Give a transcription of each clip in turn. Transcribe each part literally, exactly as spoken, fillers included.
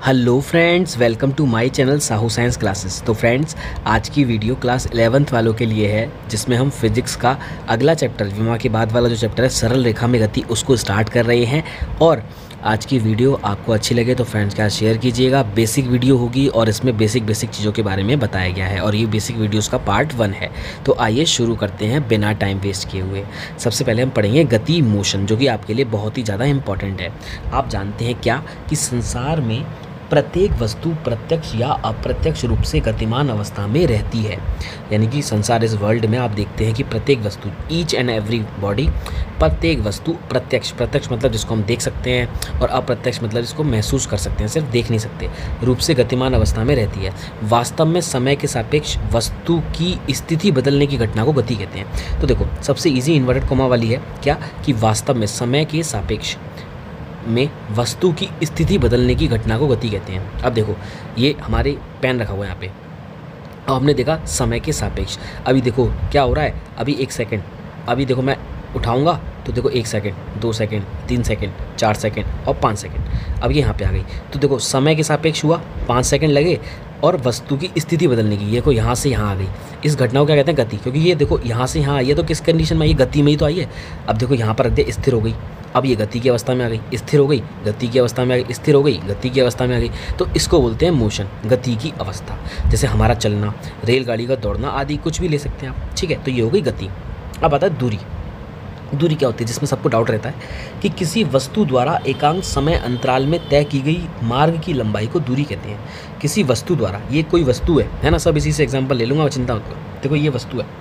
Hello friends, welcome to my channel Sahu science classes. तो friends, आज की वीडियो क्लास इलेवेंथ वालों के लिए है, जिसमें हम फिजिक्स का अगला चैप्टर विमा के बाद वाला जो चैप्टर है सरल रेखा में गति, उसको स्टार्ट कर रहे हैं। और आज की वीडियो आपको अच्छी लगे तो फ्रेंड्स के साथ शेयर कीजिएगा। बेसिक वीडियो होगी और इसमें बेसिक बेसिक चीज़ों के बारे में बताया गया है और ये बेसिक वीडियोस का पार्ट वन है। तो आइए शुरू करते हैं बिना टाइम वेस्ट किए हुए। सबसे पहले हम पढ़ेंगे गति, मोशन, जो कि आपके लिए बहुत ही ज़्यादा इंपॉर्टेंट है। आप जानते हैं क्या कि संसार में प्रत्येक वस्तु प्रत्यक्ष या अप्रत्यक्ष रूप से गतिमान अवस्था में रहती है। यानी कि संसार, इस वर्ल्ड में आप देखते हैं कि प्रत्येक वस्तु, ईच एंड एवरी बॉडी, प्रत्येक वस्तु प्रत्यक्ष, प्रत्यक्ष मतलब जिसको हम देख सकते हैं, और अप्रत्यक्ष मतलब जिसको महसूस कर सकते हैं, सिर्फ देख नहीं सकते, रूप से गतिमान अवस्था में रहती है। वास्तव में समय के सापेक्ष वस्तु की स्थिति बदलने की घटना को गति कहते हैं। तो देखो, सबसे ईजी इन्वर्टेड कॉमा वाली है क्या कि वास्तव में समय के सापेक्ष में वस्तु की स्थिति बदलने की घटना को गति कहते हैं। अब देखो, ये हमारे पेन रखा हुआ है यहाँ पे, अब हमने देखा समय के सापेक्ष। अभी देखो क्या हो रहा है, अभी एक सेकंड, अभी देखो मैं उठाऊंगा तो देखो एक सेकंड, दो सेकंड, तीन सेकंड, चार सेकंड और पाँच सेकंड। अब ये यहाँ पे आ गई, तो देखो समय के सापेक्ष हुआ, पाँच सेकंड लगे, और वस्तु की स्थिति बदलने की, ये को यहाँ से यहाँ आ गई। इस घटना को क्या कहते हैं? गति। क्योंकि ये देखो यहाँ से यहाँ आई है तो किस कंडीशन में, ये गति में ही तो आई है। अब देखो यहाँ पर रख दिया, स्थिर हो गई, अब ये गति की अवस्था में आ गई, स्थिर हो गई, गति की अवस्था में आ गई, स्थिर हो गई, गति की अवस्था में आ गई। तो इसको बोलते हैं मोशन, गति की अवस्था। जैसे हमारा चलना, रेलगाड़ी का दौड़ना आदि कुछ भी ले सकते हैं आप, ठीक है। तो ये हो गई गति। अब आता है दूरी। दूरी क्या होती है, जिसमें सबको डाउट रहता है कि किसी वस्तु द्वारा एकांक समय अंतराल में तय की गई मार्ग की लंबाई को दूरी कहते हैं। किसी वस्तु द्वारा, ये कोई वस्तु है है ना, सब इसी से एग्जांपल ले लूँगा, चिंता मत करो। देखो ये वस्तु है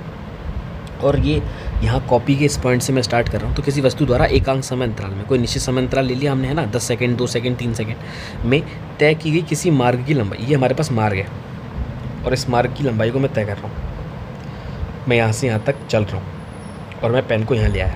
और ये यहाँ कॉपी के इस पॉइंट से मैं स्टार्ट कर रहा हूँ। तो किसी वस्तु द्वारा एकांक समय अंतराल में, कोई निश्चित समय अंतराल ले लिया हमने, है ना, दस सेकंड, दो सेकंड, तीन सेकंड में तय की गई किसी मार्ग की लंबाई। ये हमारे पास मार्ग है और इस मार्ग की लंबाई को मैं तय कर रहा हूँ। मैं यहाँ से यहाँ तक चल रहा हूँ और मैं पेन को यहाँ ले आया।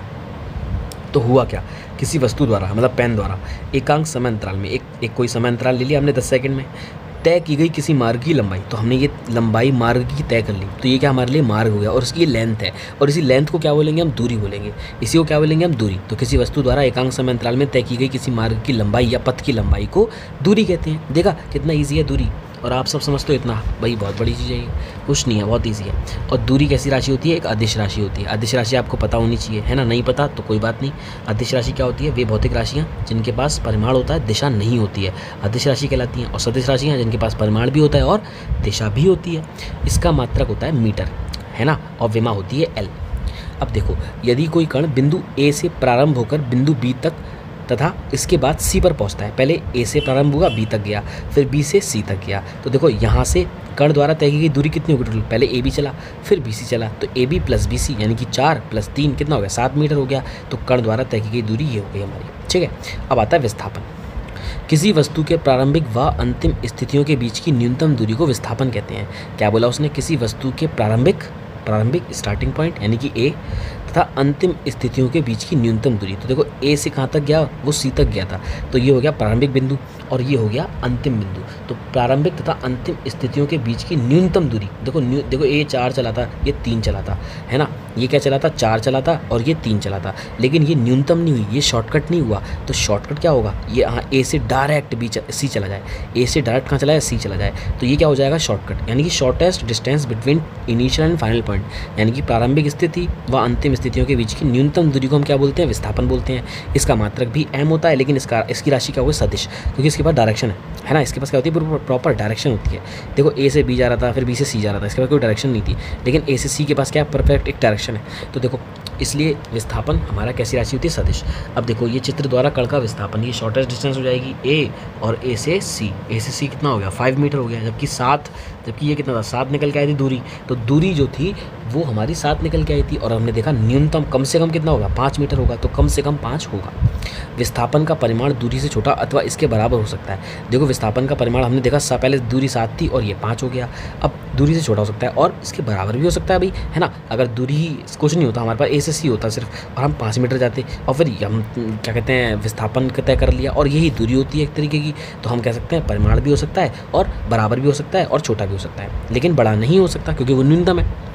तो हुआ क्या, किसी वस्तु द्वारा, मतलब पेन द्वारा, एकांक समय अंतराल में, एक एक कोई समय अंतराल ले लिया हमने दस सेकंड में, तय की गई किसी मार्ग की लंबाई। तो हमने ये लंबाई मार्ग की तय कर ली, तो ये क्या हमारे लिए मार्ग हो गया, और इसकी ये लेंथ है, और इसी लेंथ को क्या बोलेंगे हम? दूरी बोलेंगे। इसी को क्या बोलेंगे हम? दूरी। तो किसी वस्तु द्वारा एकांक समय अंतराल में तय की गई किसी मार्ग की लंबाई या पथ की लंबाई को दूरी कहते हैं। देखा कितना ईजी है दूरी, और आप सब समझते हो इतना, भाई बहुत बड़ी चीज़ है ये, कुछ नहीं है, बहुत ईजी है। और दूरी कैसी राशि होती है? एक अदिश राशि होती है। अदिश राशि आपको पता होनी चाहिए, है ना, नहीं पता तो कोई बात नहीं। अदिश राशि क्या होती है? वे भौतिक राशियाँ जिनके पास परिमाण होता है, दिशा नहीं होती है, अदिश राशि कहलाती हैं। और सदिश राशियाँ जिनके पास परिमाण भी होता है और दिशा भी होती है। इसका मात्रक होता है मीटर, है ना, और विमा होती है एल। अब देखो, यदि कोई कण बिंदु ए से प्रारंभ होकर बिंदु बी तक तथा इसके बाद सी पर पहुंचता है, पहले ए से प्रारंभ हुआ, बी तक गया, फिर बी से सी तक गया। तो देखो यहाँ से कण द्वारा तय की गई दूरी कितनी होगी टोटल? पहले ए बी चला, फिर बी सी चला, तो A B plus B C यानी कि चार प्लस तीन कितना हो गया? सात मीटर हो गया। तो कण द्वारा तय की गई दूरी ये हो गई हमारी, ठीक है। अब आता है विस्थापन। किसी वस्तु के प्रारंभिक व अंतिम स्थितियों के बीच की न्यूनतम दूरी को विस्थापन कहते हैं। क्या बोला उसने? किसी वस्तु के प्रारंभिक प्रारंभिक स्टार्टिंग पॉइंट यानी कि ए तथा अंतिम स्थितियों के बीच की न्यूनतम दूरी। तो देखो ए से कहाँ तक गया? वो सी तक गया था, तो ये हो गया प्रारंभिक बिंदु और ये हो गया अंतिम बिंदु। तो प्रारंभिक तथा अंतिम स्थितियों के बीच की न्यूनतम दूरी, देखो न्यू देखो ए चार चला था, ये तीन चला था, है ना, ये क्या चला था? चार चला था और ये तीन चला था, लेकिन ये न्यूनतम नहीं हुई, ये शॉर्टकट नहीं हुआ। तो शॉर्टकट क्या होगा? ये यहाँ ए से डायरेक्ट बी सी चला जाए, ए से डायरेक्ट कहाँ चला जाए? सी चला जाए, तो ये क्या हो जाएगा? शॉर्टकट, यानी कि shortest distance between initial and final point, यानी कि प्रारंभिक स्थिति व अंतिम स्थितियों के बीच की न्यूनतम दूरी को हम क्या बोलते हैं? विस्थापन बोलते हैं। इसका मात्रक भी एम होता है, लेकिन इसका इसकी राशि क्या होगी? सदिश, क्योंकि इसके पास डायरेक्शन है, है ना, इसके पास क्या होती है? प्रॉपर डायरेक्शन होती है। देखो ए से बी जा रहा था, फिर बी से सी जा रहा था, इसके पास कोई डायरेक्शन नहीं थी, लेकिन ए से सी के पास क्या परफेक्ट एक डायरेक्शन है। तो देखो, इसलिए विस्थापन हमारा कैसी राशि होती है? सदिश। अब देखो ये चित्र द्वारा कण का विस्थापन, ये शॉर्टेस्ट डिस्टेंस हो जाएगी ए, और ए से सी, ए से सी कितना हो गया? फाइव मीटर हो गया, जबकि सात, जबकि ये कितना था? सात निकल के आई थी दूरी। तो दूरी जो थी वो हमारी सात निकल के आई थी, और हमने देखा न्यूनतम कम से कम कितना होगा? पाँच मीटर होगा, तो कम से कम पाँच होगा। विस्थापन का परिमाण दूरी से छोटा अथवा इसके बराबर हो सकता है। देखो विस्थापन का परिमाण हमने देखा, सा पहले दूरी सात थी और ये पाँच हो गया, अब दूरी से छोटा हो सकता है और इसके बराबर भी हो सकता है भाई, है ना। अगर दूरी ही कुछ नहीं होता, हमारे पास ए से सी होता सिर्फ, और हम पाँच मीटर जाते और फिर हम क्या कहते हैं विस्थापन तय कर लिया, और यही दूरी होती है एक तरीके की, तो हम कह सकते हैं परिमाण भी हो सकता है और बराबर भी हो सकता है और छोटा भी हो सकता है, लेकिन बड़ा नहीं हो सकता क्योंकि वो न्यूनतम है।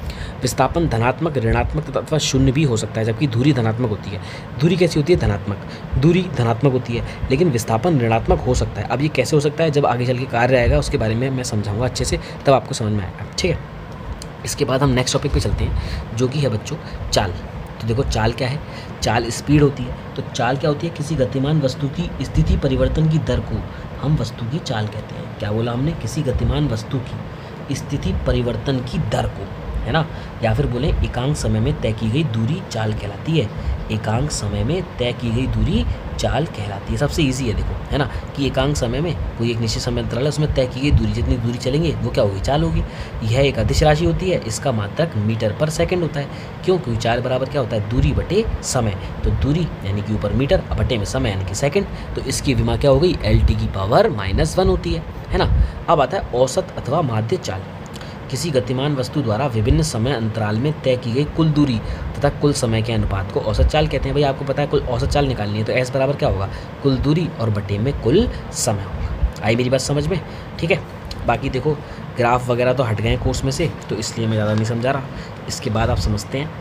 विस्थापन धनात्मक, ऋणात्मक तथा अथवा शून्य भी हो सकता है, जबकि धुरी धनात्मक होती है। धुरी कैसी होती है? धनात्मक। धुरी धनात्मक होती है, लेकिन विस्थापन ऋणात्मक हो सकता है। अब ये कैसे हो सकता है? जब आगे चल के कार्य आएगा उसके बारे में मैं समझाऊंगा अच्छे से, तब आपको समझ में आएगा। ठीक है, इसके बाद हम नेक्स्ट टॉपिक पे चलते हैं, जो कि है बच्चों चाल। तो देखो चाल क्या है? चाल स्पीड होती है। तो चाल क्या होती है? किसी गतिमान वस्तु की स्थिति परिवर्तन की दर को हम वस्तु की चाल कहते हैं। क्या बोला हमने? किसी गतिमान वस्तु की स्थिति परिवर्तन की दर को, है ना, या फिर बोले एकांक समय में तय की गई दूरी चाल कहलाती है। एकांक समय में तय की गई दूरी चाल कहलाती है। सबसे इजी है देखो, है ना, कि एकांक समय में कोई एक निश्चित समय अंतराल है, उसमें तय की गई दूरी, जितनी दूरी चलेंगे वो क्या होगी? चाल होगी। यह एक अदिश राशि होती है, इसका मात्रक मीटर पर सेकंड होता है। क्यों? क्योंकि चाल बराबर क्या होता है? दूरी बटे समय। तो दूरी यानी कि ऊपर मीटर, बटे में समय यानी कि सेकंड, तो इसकी विमा क्या हो गई? एल टी की पावर माइनस वन होती है, है ना। अब आता है औसत अथवा माध्य चाल। किसी गतिमान वस्तु द्वारा विभिन्न समय अंतराल में तय की गई कुल दूरी तथा कुल समय के अनुपात को औसत चाल कहते हैं। भाई आपको पता है कुल औसत चाल निकालनी है, तो एस बराबर क्या होगा? कुल दूरी और बटे में कुल समय होगा। आई मेरी बात समझ में? ठीक है, बाकी देखो ग्राफ वगैरह तो हट गए हैं कोर्स में से, तो इसलिए मैं ज़्यादा नहीं समझा रहा। इसके बाद आप समझते हैं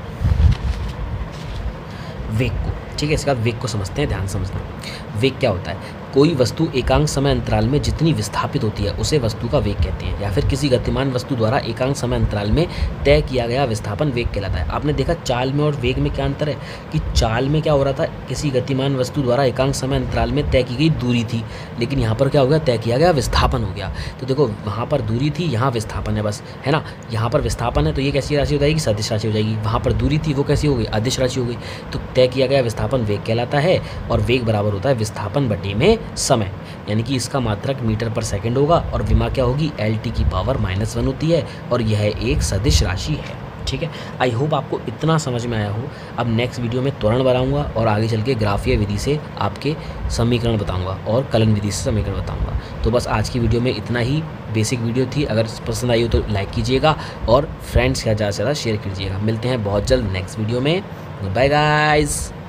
वेग को। ठीक है, इसके बाद वेग को समझते हैं, ध्यान समझना। वेग क्या होता है? कोई वस्तु एकांक समय अंतराल में जितनी विस्थापित होती है उसे वस्तु का वेग कहते हैं, या फिर किसी गतिमान वस्तु द्वारा एकांक समय अंतराल में तय किया गया विस्थापन वेग कहलाता है। आपने देखा चाल में और वेग में क्या अंतर है? कि चाल में क्या हो रहा था? किसी गतिमान वस्तु द्वारा एकांक समय अंतराल में तय की गई दूरी थी, लेकिन यहाँ पर क्या हो गया? तय किया गया विस्थापन हो गया। तो देखो वहाँ पर दूरी थी, यहाँ विस्थापन है, बस, है ना। यहाँ पर विस्थापन है तो ये कैसी राशि हो जाएगी? सदिश राशि हो जाएगी। वहाँ पर दूरी थी, वो कैसी हो गई? अदिश राशि हो गई। तो तय किया गया विस्थापन वेग कहलाता है, और वेग बराबर होता है विस्थापन बटे में समय, यानी कि इसका मात्रक मीटर पर सेकंड होगा, और विमा क्या होगी? एल टी की पावर माइनस वन होती है, और यह एक सदिश राशि है। ठीक है, आई होप आपको इतना समझ में आया हो। अब नेक्स्ट वीडियो में त्वरण बनाऊंगा और आगे चल के ग्राफीय विधि से आपके समीकरण बताऊंगा और कलन विधि से समीकरण बताऊंगा। तो बस आज की वीडियो में इतना ही बेसिक वीडियो थी। अगर पसंद आई हो तो लाइक कीजिएगा और फ्रेंड्स के साथ ज़्यादा से ज़्यादा शेयर कीजिएगा। मिलते हैं बहुत जल्द नेक्स्ट वीडियो में। Bye guys.